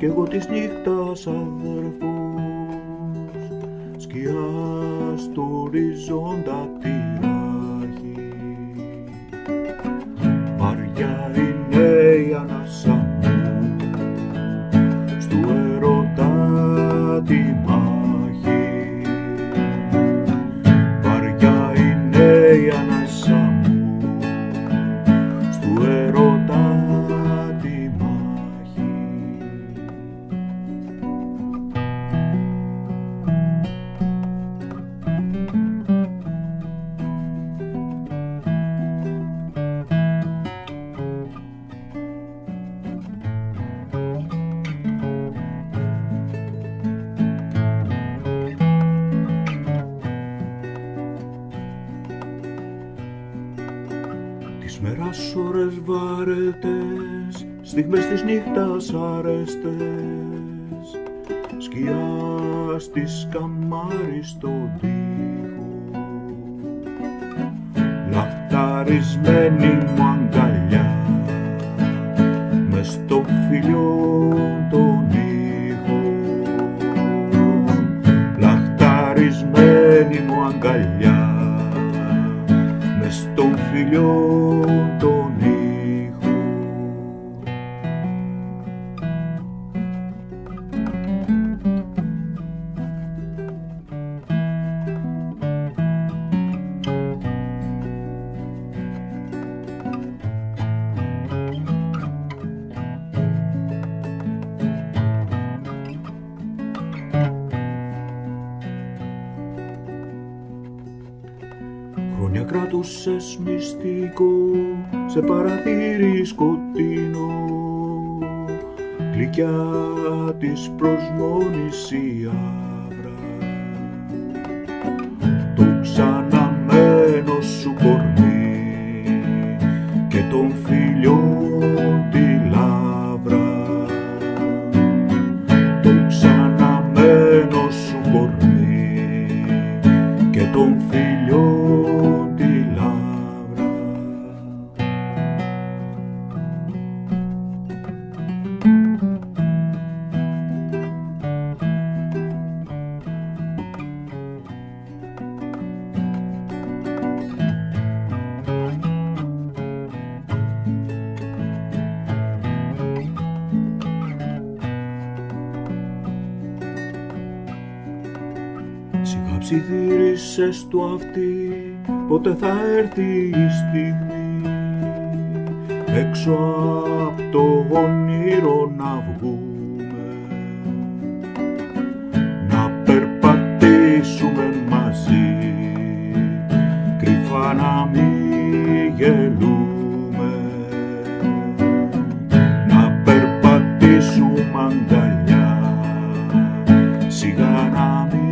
κι εγώ της νύχτας αδερφός, σκιά στο οριζόντα τυράχει. Βαριά είναι η ανάσα μου, στου έρωτα τη μάχη. Βαριά είναι η ανάσα μου, στου έρωτα τη μάχη. Της μέρας ώρες βαρετές, στιγμές της νύχτας αρέστες, σκιά στις καμάρι στον τοίχο, λαχταρισμένη μου αγκαλιά, μες στο φιλιό τον ήχο. Λαχταρισμένη μου αγκαλιά, μες στον φιλιό τον ήχο. Χρόνια κράτουσες μυστικό σε παραθύρι σκοτεινό, γλυκιά της προσμόνης η άβρα, το ξαναμένο σου κορμί και τον φίλιο τη λαύρα, το ξαναμένο σου κορμί και τον φίλιο τη λαύρα. Σιγά ψιθύρισες το αυτί, πότε θα έρθει η στιγμή έξω απ' το όνειρο να βγούμε, να περπατήσουμε μαζί, κρυφά να μην γελούμε, να περπατήσουμε αγκαλιά, σιγά να μην